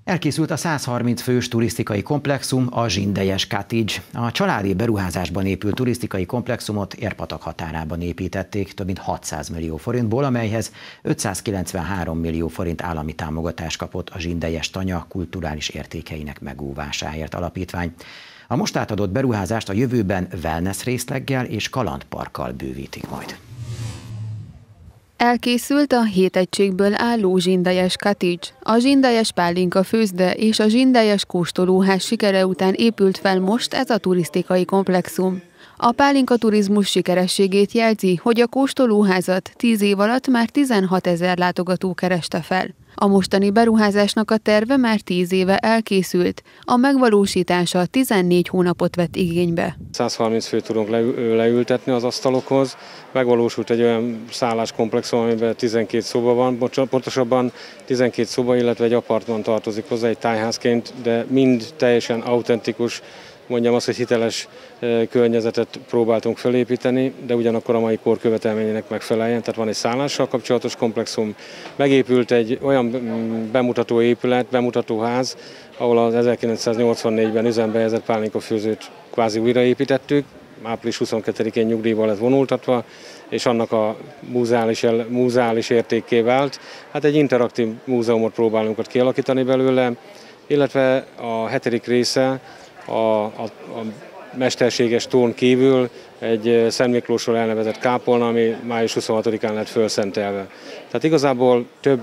Elkészült a 130 fős turisztikai komplexum, a Zsindejes Cottage. A családi beruházásban épült turisztikai komplexumot Érpatak határában építették több mint 600 millió forintból, amelyhez 593 millió forint állami támogatást kapott a Zsindejes Tanya kulturális értékeinek megóvásáért alapítvány. A most átadott beruházást a jövőben wellness részleggel és kalandparkkal bővítik majd. Elkészült a 7 egységből álló Zsindejes Cottage. A Zsindejes pálinka főzde és a Zsindejes kóstolóház sikere után épült fel most ez a turisztikai komplexum. A pálinka turizmus sikerességét jelzi, hogy a kóstolóházat 10 év alatt már 16 000 látogató kereste fel. A mostani beruházásnak a terve már 10 éve elkészült, a megvalósítása 14 hónapot vett igénybe. 130 főt tudunk leültetni az asztalokhoz. Megvalósult egy olyan szálláskomplexum, amiben 12 szoba van, pontosabban 12 szoba, illetve egy apartman tartozik hozzá egy tájházként, de mind teljesen autentikus, mondjam azt, hogy hiteles környezetet próbáltunk felépíteni, de ugyanakkor a mai kor követelményének megfeleljen. Tehát van egy szállással kapcsolatos komplexum, megépült egy olyan bemutató épület, bemutatóház, ahol az 1984-ben üzembe helyezett pálinkafőzőt kvázi újraépítettük, április 22-én nyugdíjba lett vonultatva, és annak a múzeális értékké vált. Hát egy interaktív múzeumot próbálunk ott kialakítani belőle, illetve a 7. része a mesterséges tón kívül egy Szent Miklósról elnevezett kápolna, ami május 26-án lett fölszentelve. Tehát igazából több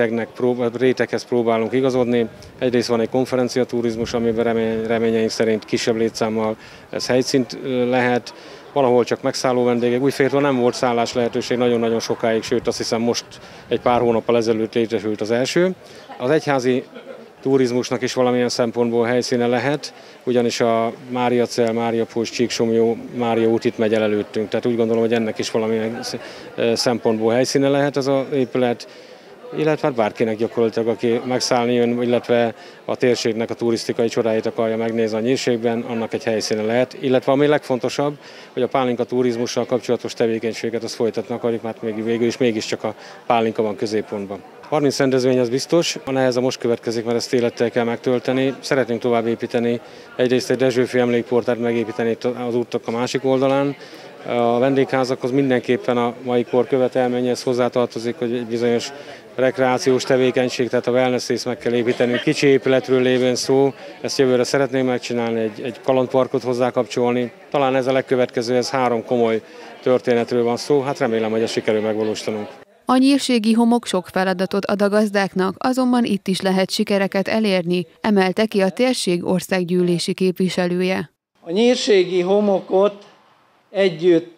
réteghez próbálunk igazodni. Egyrészt van egy konferenciaturizmus, amiben reményeink szerint kisebb létszámmal ez helyszínt lehet, valahol csak megszálló vendégek. Újfehérton nem volt szállás lehetőség nagyon-nagyon sokáig, sőt azt hiszem most egy pár hónappal ezelőtt létesült az első. Az egyházi turizmusnak is valamilyen szempontból helyszíne lehet, ugyanis a Mária Cell, Mária Puls, Csíksomlyó, Mária út itt megy el előttünk. Tehát úgy gondolom, hogy ennek is valamilyen szempontból helyszíne lehet ez az épület, illetve bárkinek gyakorlatilag, aki megszállni jön, illetve a térségnek a turisztikai csodáit akarja megnézni a nyírségben, annak egy helyszíne lehet. Illetve ami legfontosabb, hogy a pálinka turizmussal kapcsolatos tevékenységet azt folytatni akarjuk, mert végül is mégiscsak a pálinka van középpontban. 30 rendezvény az biztos, a neheze most következik, mert ezt élettel kell megtölteni. Szeretnénk tovább építeni, egyrészt egy Dezsőfi emlékportát megépíteni az útnak a másik oldalán. A vendégházakhoz mindenképpen a mai kor követelményhez hozzátartozik, hogy egy bizonyos rekreációs tevékenység, tehát a wellness részt meg kell építeni. Kicsi épületről lévén szó, ezt jövőre szeretnénk megcsinálni, egy kalandparkot hozzákapcsolni. Talán ez a legkövetkező, ez 3 komoly történetről van szó, hát remélem, hogy ezt sikerül megvalósítanunk. A nyírségi homok sok feladatot ad a gazdáknak, azonban itt is lehet sikereket elérni, emelte ki a térség országgyűlési képviselője. A nyírségi homokot együtt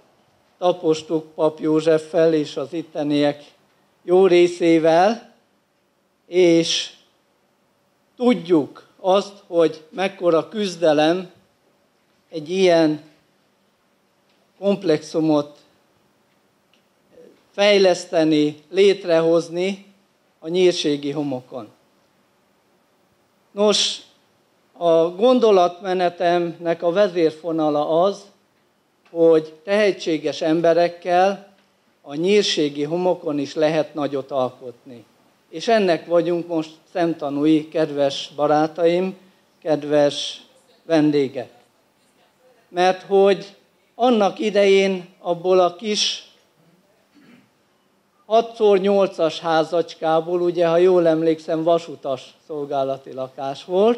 tapostuk Pap Józseffel és az itteniek jó részével, és tudjuk azt, hogy mekkora küzdelem egy ilyen komplexumot fejleszteni, létrehozni a nyírségi homokon. Nos, a gondolatmenetemnek a vezérfonala az, hogy tehetséges emberekkel a nyírségi homokon is lehet nagyot alkotni. És ennek vagyunk most szemtanúi, kedves barátaim, kedves vendégek. Mert hogy annak idején abból a kis 6x8-as házacskából, ugye, ha jól emlékszem, vasutas szolgálati lakás volt,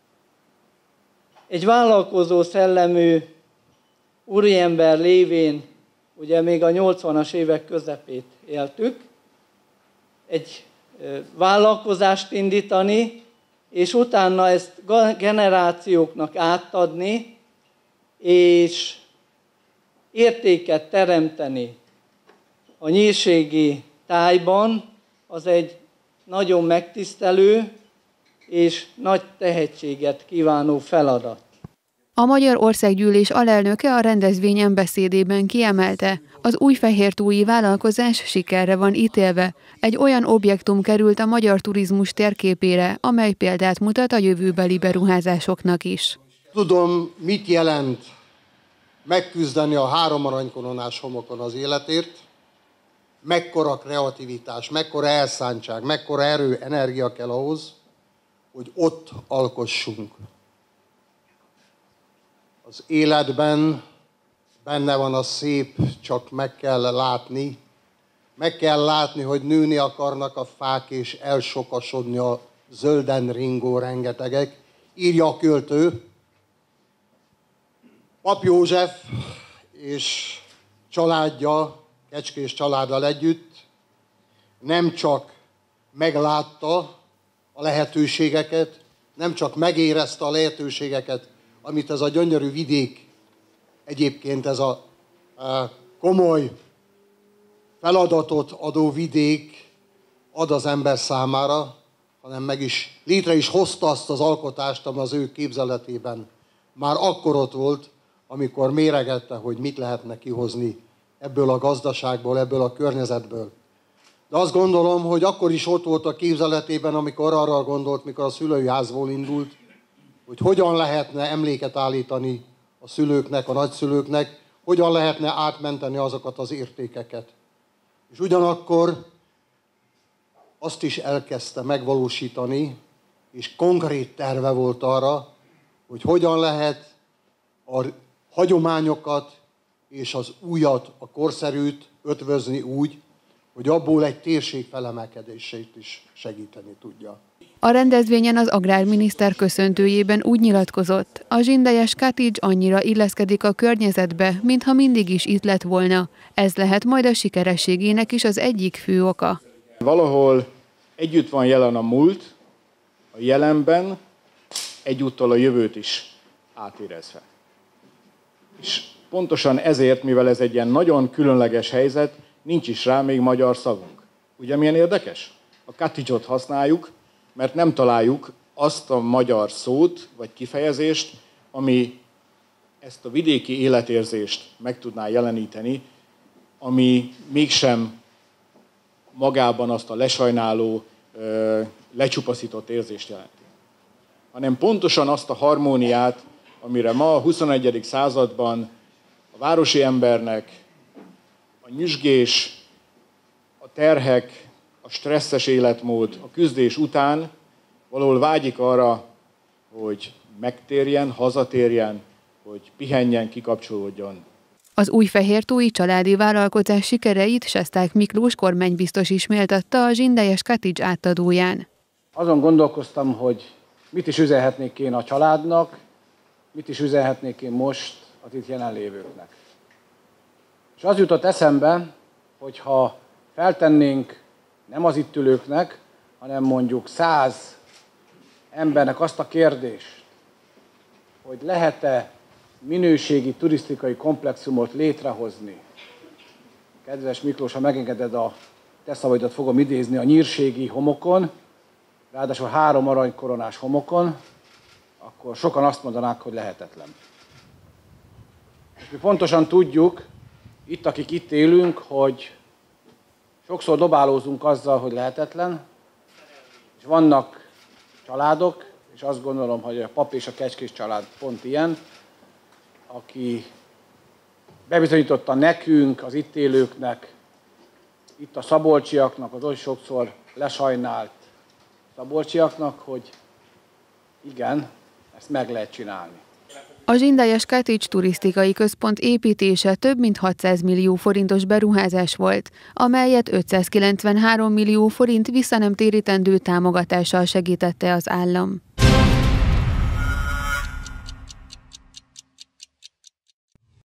egy vállalkozó szellemű úriember lévén, ugye még a 80-as évek közepét éltük, egy vállalkozást indítani, és utána ezt generációknak átadni, és értéket teremteni a nyírségi tájban, az egy nagyon megtisztelő és nagy tehetséget kívánó feladat. A Magyar Országgyűlés alelnöke a rendezvényen beszédében kiemelte, az újfehértói vállalkozás sikerre van ítélve. Egy olyan objektum került a magyar turizmus térképére, amely példát mutat a jövőbeli beruházásoknak is. Tudom, mit jelent megküzdeni a 3 aranykoronás homokon az életért, mekkora kreativitás, mekkora elszántság, mekkora erő, energia kell ahhoz, hogy ott alkossunk. Az életben benne van a szép, csak meg kell látni. Meg kell látni, hogy nőni akarnak a fák, és elsokasodni a zölden ringó rengetegek. Írja a költő. Pap József és családja, Kecskés családdal együtt nem csak meglátta a lehetőségeket, nem csak megérezte a lehetőségeket, amit ez a gyönyörű vidék, egyébként ez a komoly feladatot adó vidék ad az ember számára, hanem létre is hozta azt az alkotást, ami az ő képzeletében már akkor ott volt, amikor méregette, hogy mit lehetne kihozni ebből a gazdaságból, ebből a környezetből. De azt gondolom, hogy akkor is ott volt a képzeletében, amikor arra gondolt, mikor a szülői házból indult, hogy hogyan lehetne emléket állítani a szülőknek, a nagyszülőknek, hogyan lehetne átmenteni azokat az értékeket. És ugyanakkor azt is elkezdte megvalósítani, és konkrét terve volt arra, hogy hogyan lehet a hagyományokat és az újat, a korszerűt ötvözni úgy, hogy abból egy térség felemelkedését is segíteni tudja. A rendezvényen az agrárminiszter köszöntőjében úgy nyilatkozott, a zsindelyes cottage annyira illeszkedik a környezetbe, mintha mindig is itt lett volna. Ez lehet majd a sikerességének is az egyik fő oka. Valahol együtt van jelen a múlt, a jelenben, egyúttal a jövőt is átérezve. És pontosan ezért, mivel ez egy ilyen nagyon különleges helyzet, nincs is rá még magyar szavunk. Ugye milyen érdekes? A cottage-ot használjuk, mert nem találjuk azt a magyar szót vagy kifejezést, ami ezt a vidéki életérzést meg tudná jeleníteni, ami mégsem magában azt a lesajnáló, lecsupaszított érzést jelenti. Hanem pontosan azt a harmóniát, amire ma a 21. században a városi embernek a nyüzsgés, a terhek, a stresszes életmód, a küzdés után valahol vágyik arra, hogy megtérjen, hazatérjen, hogy pihenjen, kikapcsolódjon. Az újfehértói családi vállalkozás sikereit Sesták Miklós kormánybiztos is méltatta a zsindelyes cottage átadóján. Azon gondolkoztam, hogy mit is üzenhetnék én a családnak, mit is üzenhetnék én most az itt jelenlévőknek. És az jutott eszembe, hogyha feltennénk nem az itt ülőknek, hanem mondjuk 100 embernek azt a kérdést, hogy lehet-e minőségi turisztikai komplexumot létrehozni. Kedves Miklós, ha megengeded, a te szavaidat fogom idézni, a nyírségi homokon, ráadásul 3 aranykoronás homokon, akkor sokan azt mondanák, hogy lehetetlen. És mi pontosan tudjuk, itt, akik itt élünk, hogy sokszor dobálózunk azzal, hogy lehetetlen, és vannak családok, és azt gondolom, hogy a Pap és a Kecskés család pont ilyen, aki bebizonyította nekünk, az itt élőknek, itt a szabolcsiaknak, az oly sokszor lesajnált szabolcsiaknak, hogy igen, ezt meg lehet csinálni. A zsindelyes cottage turisztikai központ építése több mint 600 millió forintos beruházás volt, amelyet 593 millió forint visszanemtérítendő támogatással segítette az állam.